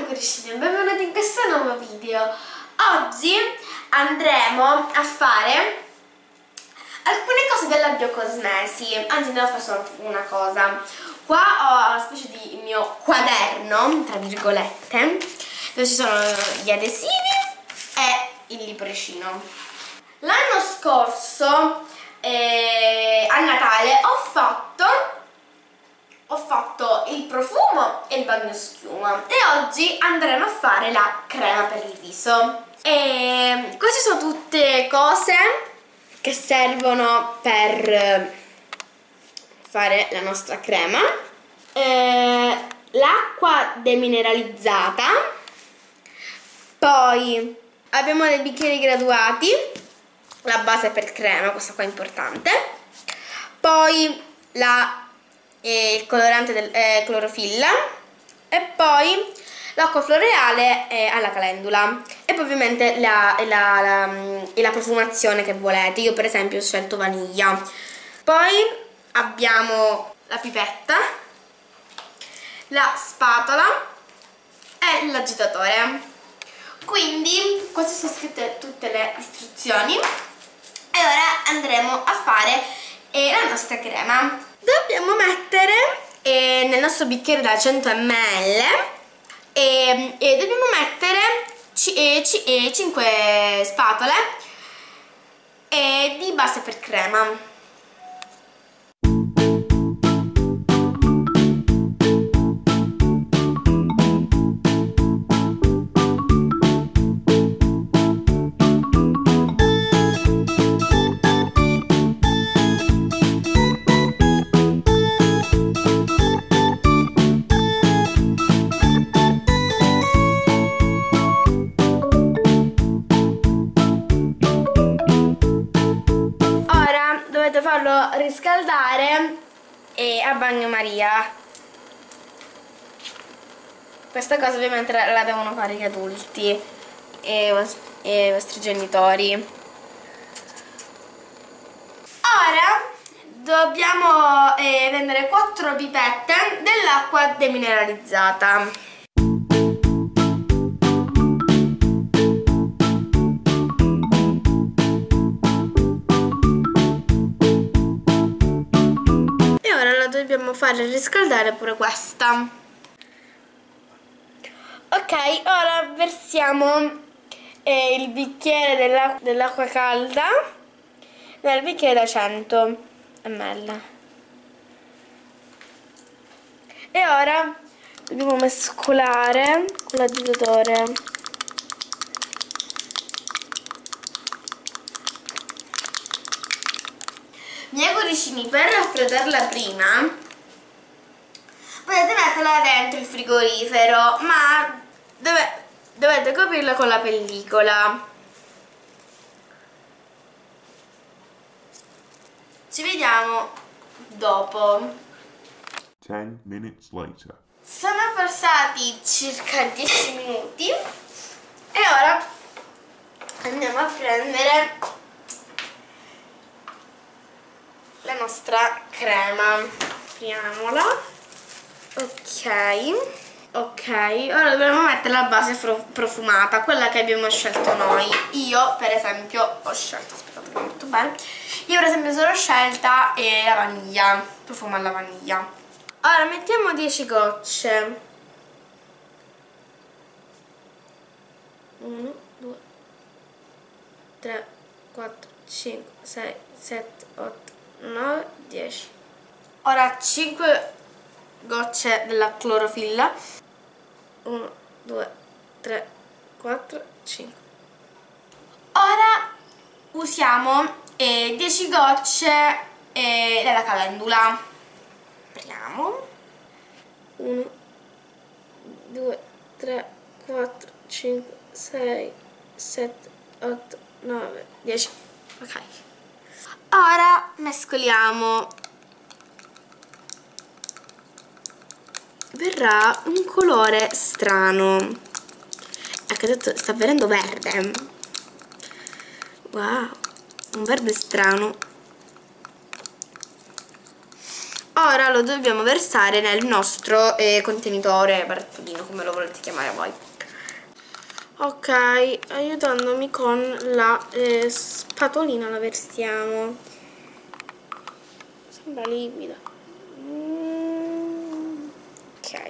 cuoricini, benvenuti in questo nuovo video. Oggi andremo a fare alcune cose della Biocosmesi, anzi ne ho fatto solo una cosa. Qua ho una specie di mio quaderno, tra virgolette, dove ci sono gli adesivi e il libricino. L'anno scorso, a Natale, ho fatto il profumo e il bagnoschiuma e oggi andremo a fare la crema per il viso. E queste sono tutte cose che servono per fare la nostra crema. L'acqua demineralizzata, poi abbiamo dei bicchieri graduati, la base per crema, questa qua è importante, poi il colorante del clorofilla e poi l'acqua floreale alla calendula e poi ovviamente la profumazione che volete. Io per esempio ho scelto vaniglia. Poi abbiamo la pipetta, la spatola e l'agitatore. Quindi queste sono scritte tutte le istruzioni e ora andremo a fare la nostra crema. Dobbiamo mettere nel nostro bicchiere da 100 ml e dobbiamo mettere 5 spatole di base per crema. Dovete farlo riscaldare a bagnomaria. Questa cosa ovviamente la devono fare gli adulti e i vostri genitori. Ora dobbiamo prendere 4 pipette dell'acqua demineralizzata. Dobbiamo fare riscaldare pure questa. Ok, ora versiamo il bicchiere dell'acqua calda nel bicchiere da 100 ml e ora dobbiamo mescolare con l'agitatore. Miei cuoricini, per raffreddarla prima potete metterla dentro il frigorifero, ma dovete coprirla con la pellicola. Ci vediamo dopo. 10 minutes later. Sono passati circa 10 minuti e ora andiamo a prendere la nostra crema. Apriamola. Ok, ora dobbiamo mettere la base profumata, quella che abbiamo scelto noi. Io per esempio ho scelto, aspettate che metto bene, io per esempio sono scelta la vaniglia, profumo alla vaniglia. Ora mettiamo 10 gocce. 1, 2, 3, 4, 5, 6, 7, 8, 9, 10. Ora 5 gocce della clorofilla. 1, 2, 3, 4, 5. Ora usiamo 10 gocce della calendula. Apriamo. 1, 2, 3, 4, 5, 6, 7, 8, 9, 10. Ok. Ora mescoliamo. Verrà un colore strano. Ecco, adesso sta venendo verde. Wow, un verde strano. Ora lo dobbiamo versare nel nostro contenitore, barattolino, come lo volete chiamare voi. Ok, aiutandomi con la spatolina la versiamo. Sembra liquida. Ok.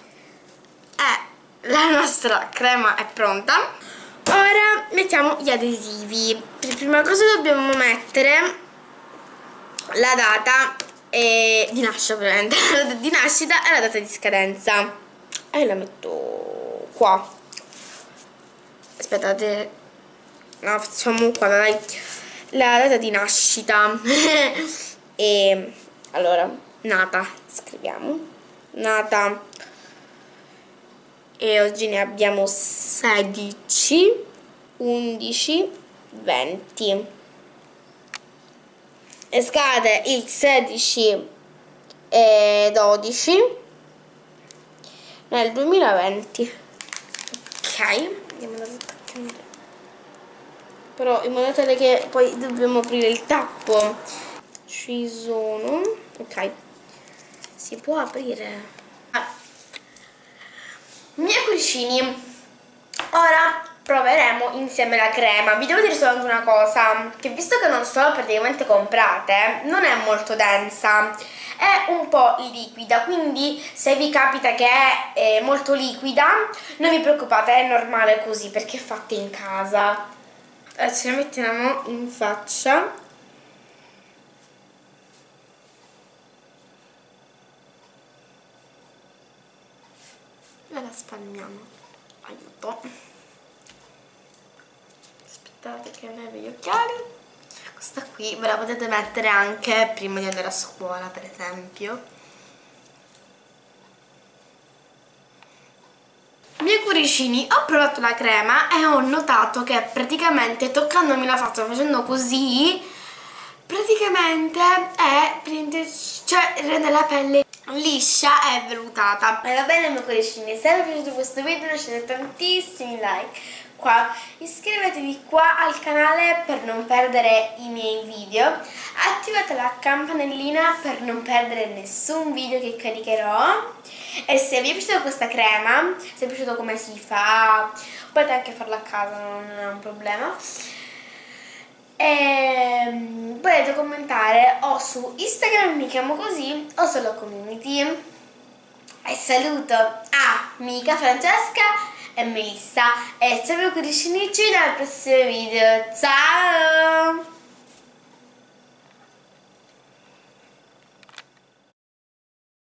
La nostra crema è pronta. Ora mettiamo gli adesivi. Per prima cosa dobbiamo mettere la data di nascita, ovviamente, la data di nascita e la data di scadenza. E la metto qua. Aspettate, no, facciamo qua, dai, la data di nascita. E allora, nata, scriviamo, nata, e oggi ne abbiamo 16, 11, 20. E scade il 16 e 12 nel 2020. Ok, andiamo ad attaccare. Però in modo tale che poi dobbiamo aprire il tappo. Ci sono. Ok, si può aprire. Miei cuoricini, ora proveremo insieme la crema. Vi devo dire soltanto una cosa, che visto che non sono praticamente comprate, non è molto densa, è un po' liquida, quindi se vi capita che è molto liquida non vi preoccupate, è normale così perché è fatta in casa. Ce la mettiamo in faccia. E la spalmiamo. Aiuto. Aspettate che ne avevo gli occhiali. Questa qui ve la potete mettere anche prima di andare a scuola, per esempio. Miei cuoricini, ho provato la crema e ho notato che praticamente toccandomi la faccia, facendo così, praticamente rende la pelle liscia e vellutata. E va bene miei cuoricini, se vi è piaciuto questo video lasciate tantissimi like qua, iscrivetevi qua al canale per non perdere i miei video, attivate la campanellina per non perdere nessun video che caricherò. E se vi è piaciuta questa crema, se vi è piaciuto come si fa, potete anche farla a casa, non è un problema. E potete commentare o su Instagram, mi chiamo così, o sulla community. E saluto Mica, Francesca e Melissa e ciao miei cuoricini, ci vediamo al prossimo video, ciao!